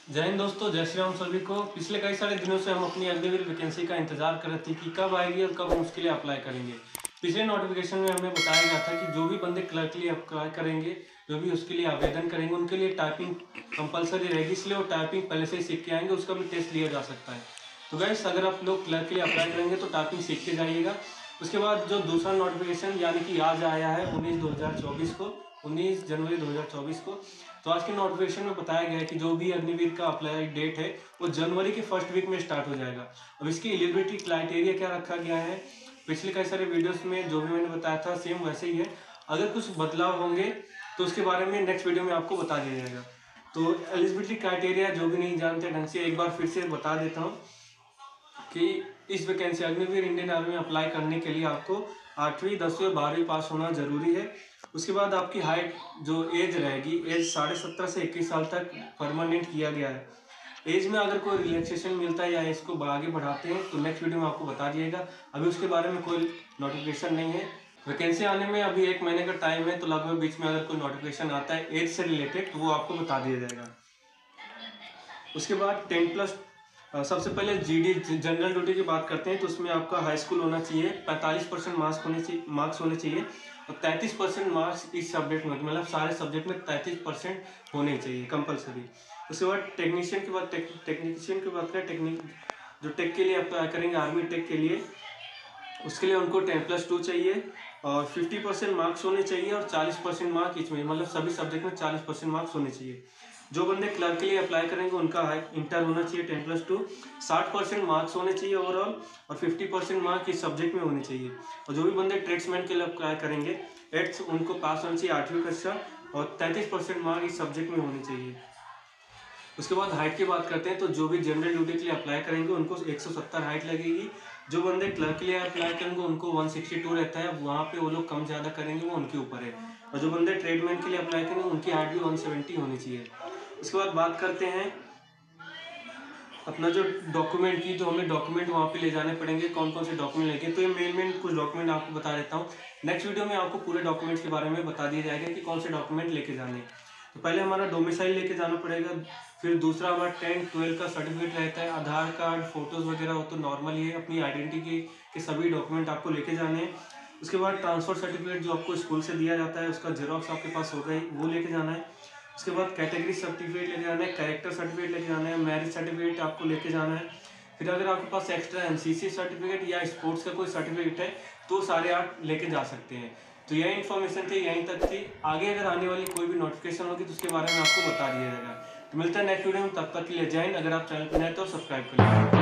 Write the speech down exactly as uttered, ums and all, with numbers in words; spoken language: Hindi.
जय हिंद दोस्तों, जय श्री राम सभी को। पिछले कई सारे दिनों से हम अपनी अग्निवीर वैकेंसी का इंतजार कर रहे थे कि कब आएगी और कब हम उसके लिए अप्लाई करेंगे। पिछले नोटिफिकेशन में हमें बताया गया था कि जो भी बंदे क्लर्क के लिए अप्लाई करेंगे, जो भी उसके लिए आवेदन करेंगे, उनके लिए टाइपिंग कंपलसरी रहेगी, इसलिए वो टाइपिंग पहले से ही सीख के आएंगे, उसका भी टेस्ट लिया जा सकता है। तो गाइस, अगर आप लोग क्लर्क के लिए अप्लाई करेंगे तो टाइपिंग सीख के जाइएगा। उसके बाद जो दूसरा नोटिफिकेशन यानी कि आज आया है उन्नीस दो हज़ार चौबीस को उन्नीस जनवरी दो हज़ार चौबीस को, तो आज के नोटिफिकेशन में बताया गया है कि जो भी अग्निवीर का अप्लाई डेट है वो जनवरी के फर्स्ट वीक में स्टार्ट हो जाएगा। अब इसकी एलिजिबिलिटी क्राइटेरिया क्या रखा गया है, पिछले कई सारे वीडियोस में जो भी मैंने बताया था सेम वैसे ही है। अगर कुछ बदलाव होंगे तो उसके बारे में नेक्स्ट वीडियो में आपको बता दिया जाएगा। तो एलिजिबिलिटी क्राइटेरिया जो भी नहीं जानते ढंग से एक बार फिर से बता देता हूँ कि इस वैकेंसी अग्निवीर इंडियन आर्मी में अप्लाई करने के लिए आपको आठवीं दसवीं बारहवीं पास होना जरूरी है। उसके बाद आपकी हाइट जो एज रहेगी, एज साढ़े सत्रह से इक्कीस साल तक परमानेंट किया गया है। एज में अगर कोई रिलैक्सेशन मिलता है या इसको आगे बढ़ाते हैं तो नेक्स्ट वीडियो में आपको बता दिएगा। अभी उसके बारे में कोई नोटिफिकेशन नहीं है। वैकेंसी आने में अभी एक महीने का टाइम है, तो लगभग बीच में अगर कोई नोटिफिकेशन आता है एज से रिलेटेड तो वो आपको बता दिया जाएगा। उसके बाद टेन प्लस सबसे पहले जीडी जनरल ड्यूटी की बात करते हैं तो उसमें आपका हाई स्कूल होना चाहिए, पैंतालीस परसेंट मार्क्स होने चाहिए मार्क्स होने चाहिए और तैंतीस परसेंट मार्क्स इस सब्जेक्ट में, मतलब सारे सब्जेक्ट में तैंतीस परसेंट होने चाहिए कंपलसरी। उसके बाद टेक्नीशियन की बात टेक, टेक्नीशियन की बात करें, टेक्निक जो टेक के लिए अप्लाई करेंगे आर्मी टेक के लिए, उसके लिए उनको टेन प्लस टू चाहिए और फिफ्टी परसेंट मार्क्स होने चाहिए और चालीस परसेंट मार्क्स इसमें, मतलब सभी सब्जेक्ट में चालीस परसेंट मार्क्स होने चाहिए। जो बंदे क्लर्क के लिए अप्लाई करेंगे उनका इंटर होना चाहिए टेन प्लस टू, साठ परसेंट मार्क्स होने चाहिए ओवरऑल और फिफ्टी परसेंट मार्क्स इस सब्जेक्ट में होने चाहिए। और जो भी बंदे ट्रेड्समैन के लिए अप्लाई करेंगे एट्थ उनको पास होना चाहिए आठवीं कक्षा और तैंतीस परसेंट मार्क्स इस सब्जेक्ट में होने चाहिए। उसके बाद हाइट की बात करते हैं तो जो भी जनरल ड्यूटी के लिए अप्लाई करेंगे उनको एक सौ सत्तर हाइट लगेगी। जो बंदे क्लर्क के लिए अप्लाई करेंगे उनको एक सौ बासठ रहता है, वहाँ पे वो लोग कम ज़्यादा करेंगे वो उनके ऊपर है। और जो बंदे ट्रेडमैन के लिए अप्लाई करेंगे उनकी हाइट भी एक सौ सत्तर होनी चाहिए। उसके बाद बात करते हैं अपना जो डॉक्यूमेंट की, तो हमें डॉक्यूमेंट वहाँ पे ले जाने पड़ेंगे, कौन कौन से डॉक्यूमेंट लेके, तो ये मेन मेन कुछ डॉक्यूमेंट आपको बता देता हूँ। नेक्स्ट वीडियो में आपको पूरे डॉक्यूमेंट्स के बारे में बता दिया जाएगा कि कौन से डॉक्यूमेंट लेके जाने। तो पहले हमारा डोमिसाइल लेके जाना पड़ेगा, फिर दूसरा हमारा टेंथ ट्वेल्थ का सर्टिफिकेट रहता है, आधार कार्ड, फोटोज़ वगैरह वो तो नॉर्मल ही है। अपनी आइडेंटिटी के सभी डॉक्यूमेंट आपको लेके जाने हैं। उसके बाद ट्रांसफर सर्टिफिकेट जो आपको स्कूल से दिया जाता है उसका जेरॉक्स आपके पास होगा ही, वो लेके जाना है। उसके बाद कैटेगरी सर्टिफिकेट लेके जाना है, कैरेक्टर सर्टिफिकेट लेके जाना है, मैरिज सर्टिफिकेट आपको लेके जाना है। फिर अगर आपके पास एक्स्ट्रा एनसीसी सर्टिफिकेट या स्पोर्ट्स का कोई सर्टिफिकेट है तो सारे आप लेके जा सकते हैं। तो यही इन्फॉर्मेशन थी, यहीं तक थी। आगे अगर आने वाली कोई भी नोटिफिकेशन होगी तो उसके बारे में आपको बता दिया जाएगा। तो मिलता है नेक्स्ट वीडियो में, तब तक के लिए जय हिंद। अगर आप चैनल पर नए तो सब्सक्राइब कर लीजिए।